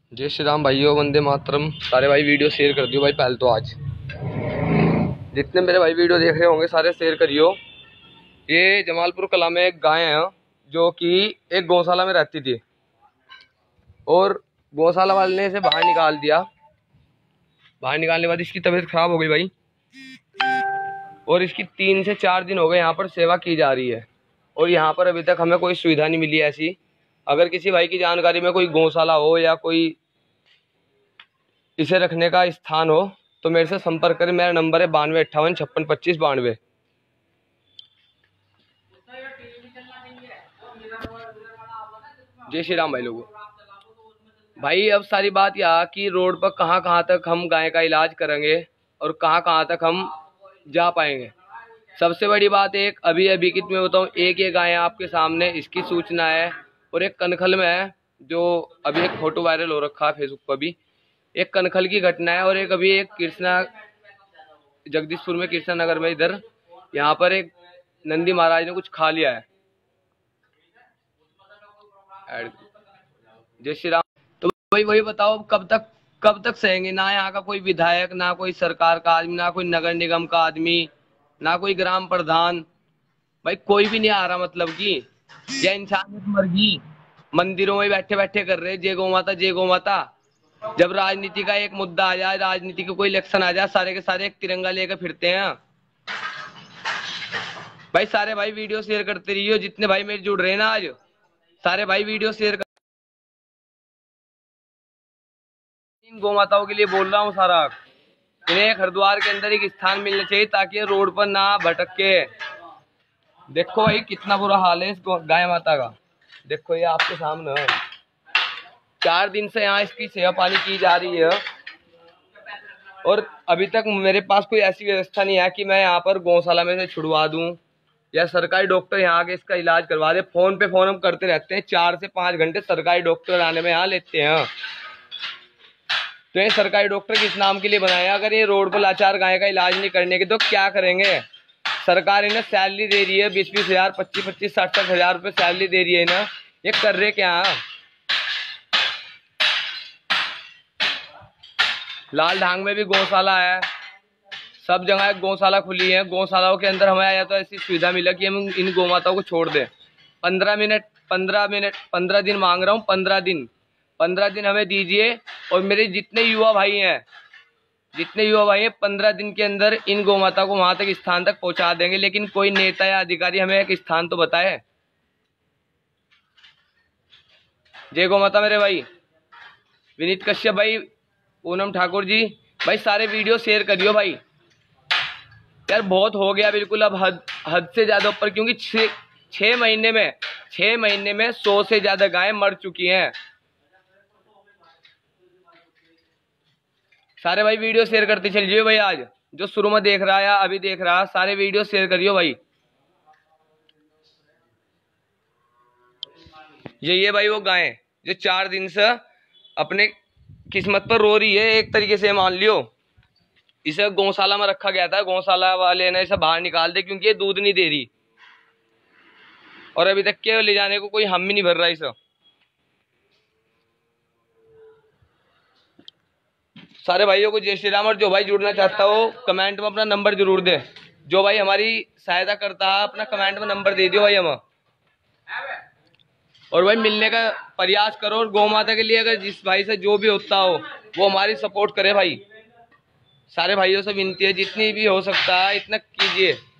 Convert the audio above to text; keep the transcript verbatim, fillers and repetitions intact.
जय श्री राम भाइयों, वंदे मातरम। सारे भाई वीडियो शेयर कर दियो भाई। पहले तो आज जितने मेरे भाई वीडियो देख रहे होंगे सारे शेयर करियो। ये जमालपुर कला में एक गाय है जो कि एक गौशाला में रहती थी और गौशाला वाले ने इसे बाहर निकाल दिया। बाहर निकालने के बाद इसकी तबीयत खराब हो गई भाई, और इसकी तीन से चार दिन हो गए यहाँ पर सेवा की जा रही है और यहाँ पर अभी तक हमें कोई सुविधा नहीं मिली ऐसी। अगर किसी भाई की जानकारी में कोई गौशाला हो या कोई इसे रखने का स्थान हो तो मेरे से संपर्क करें। मेरा नंबर है बानवे अट्ठावन छप्पन पच्चीस बानवे। जय श्री राम भाई लोगों। भाई अब सारी बात यह कि रोड पर कहाँ कहाँ तक हम गाय का इलाज करेंगे और कहाँ कहाँ तक हम जा पाएंगे। सबसे बड़ी बात एक अभी अभी की मैं बताऊँ, एक ये गाय आपके सामने इसकी सूचना है और एक कनखल में है जो अभी एक फोटो वायरल हो रखा है फेसबुक पर भी। एक कनखल की घटना है और एक अभी एक कृष्णा जगदीशपुर में कृष्णा नगर में इधर यहाँ पर एक नंदी महाराज ने कुछ खा लिया है। जय श्री राम। तो वही वही बताओ कब तक कब तक सहेंगे। ना यहाँ का कोई विधायक, ना कोई सरकार का आदमी, ना कोई नगर निगम का आदमी, ना कोई ग्राम प्रधान, भाई कोई भी नहीं आ रहा। मतलब कि यह इंसानियत मर गई। मंदिरों में बैठे बैठे कर रहे जय गौ माता जय गौ माता। जब राजनीति का एक मुद्दा आ जाए, राजनीति का कोई इलेक्शन आ जाए, सारे के सारे एक तिरंगा लेकर फिरते हैं। भाई सारे भाई वीडियो शेयर करते रहिए। जितने भाई मेरे जुड़ रहे हैं ना आज, सारे भाई वीडियो शेयर कर। इन गौ माताओं के लिए बोल रहा हूँ सारा, इन्हें हरिद्वार के अंदर एक स्थान मिलना चाहिए ताकि रोड पर ना भटक के। देखो भाई कितना बुरा हाल है इस गाय माता का। देखो ये आपके सामने चार दिन से यहाँ इसकी सेवा पानी की जा रही है और अभी तक मेरे पास कोई ऐसी व्यवस्था नहीं है कि मैं यहाँ पर गौशाला में से छुड़वा दूं या सरकारी डॉक्टर यहाँ आके इसका इलाज करवा दे। फोन पे फोन हम करते रहते हैं, चार से पाँच घंटे सरकारी डॉक्टर आने में यहाँ लेते हैं। तो ये सरकारी डॉक्टर किस नाम के लिए बनाया? अगर ये रोड पर लाचार गाय का इलाज नहीं करने के तो क्या करेंगे? सरकार इन्हें सैलरी दे रही है बीस बीस हजार पच्चीस पच्चीस साठ साठ हजार रुपये सैलरी दे रही है ना। ये कर रहे क्या? लाल ढांग में भी गौशाला है, सब जगह गौशाला खुली है। गौशालाओं के अंदर हमें या तो ऐसी सुविधा मिला कि हम इन गौ माताओं को छोड़ दें। पंद्रह मिनट पंद्रह मिनट पंद्रह दिन मांग रहा हूँ, पंद्रह दिन पंद्रह दिन हमें दीजिए। और मेरे जितने युवा भाई हैं जितने युवा भाई हैं पंद्रह दिन के अंदर इन गौ माता को वहां तक स्थान तक पहुंचा देंगे। लेकिन कोई नेता या अधिकारी हमें एक स्थान तो बताए। जय गौ माता मेरे भाई। विनीत कश्यप भाई, पूनम ठाकुर जी, भाई सारे वीडियो शेयर करियो भाई। यार बहुत हो गया बिल्कुल, अब हद हद से ज्यादा ऊपर, क्योंकि छः छः महीने में छः महीने में सौ से ज्यादा गायें मर चुकी हैं। सारे भाई वीडियो शेयर करते चलिए भाई। आज जो शुरू में देख रहा है या अभी देख रहा है, सारे वीडियो शेयर करियो भाई। ये ये भाई वो गायें जो चार दिन से अपने किस्मत पर रो रही है। एक तरीके से मान लियो इसे गौशाला में रखा गया था, गौशाला वाले ने इसे बाहर निकाल दे क्योंकि ये दूध नहीं दे रही और अभी तक के ले जाने को कोई हम ही नहीं भर रहा इसे। सारे भाइयों को जय श्री राम। और जो भाई जुड़ना चाहता हो कमेंट में अपना नंबर जरूर दे। जो भाई हमारी सहायता करता है अपना कमेंट में नंबर दे दियो भाई हम। और भाई मिलने का प्रयास करो और गौ माता के लिए अगर जिस भाई से जो भी होता हो वो हमारी सपोर्ट करे भाई। सारे भाइयों से विनती है जितनी भी हो सकता है इतना कीजिए।